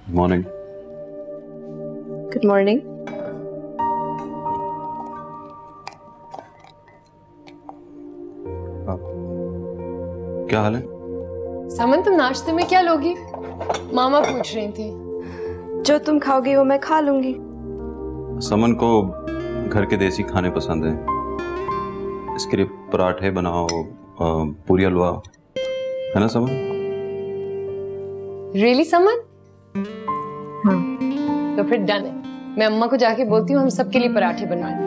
Morning. Good morning. क्या हाल है? समन, तुम नाश्ते में क्या लोगी? मामा पूछ रही थी। जो तुम खाओगी वो मैं खा लूंगी। समन को घर के देसी खाने पसंद है। इसके लिए पराठे बनाओ, पूरी हलवा, है ना समन? रियली समन? हाँ। तो फिर डन है। मैं अम्मा को जाके बोलती हूँ हम सबके लिए पराठे बनवाएं।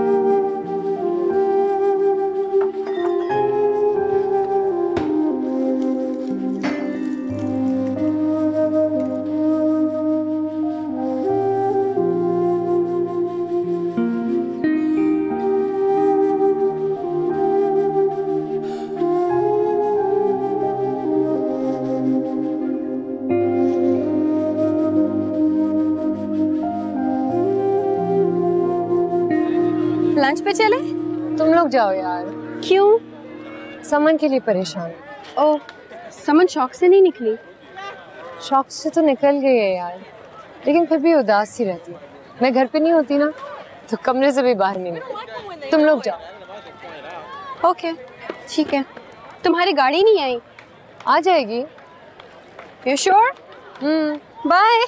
लंच पे चले? तुम लोग जाओ यार। क्यों? समन के लिए परेशान। ओ, समन शौक से नहीं निकली? शौक से तो निकल गई है यार, लेकिन फिर भी उदास सी रहती है। मैं घर पे नहीं होती ना, तो कमरे से भी बाहर नहीं निकलती। तुम लोग जाओ। ओके, ठीक है। तुम्हारी गाड़ी नहीं आई? आ जाएगी। You sure? बाय।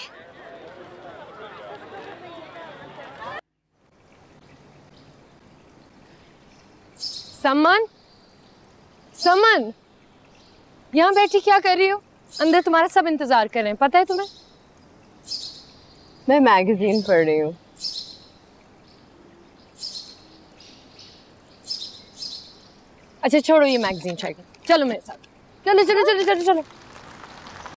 समन, समन, यहाँ बैठी क्या कर रही हो? अंदर तुम्हारा सब इंतजार कर रहे हैं, पता है तुम्हें? मैं मैगजीन पढ़ रही हूँ। अच्छा छोड़ो ये मैगजीन चाहिए, चलो मेरे साथ। चलो चलो चलो चलो चलो।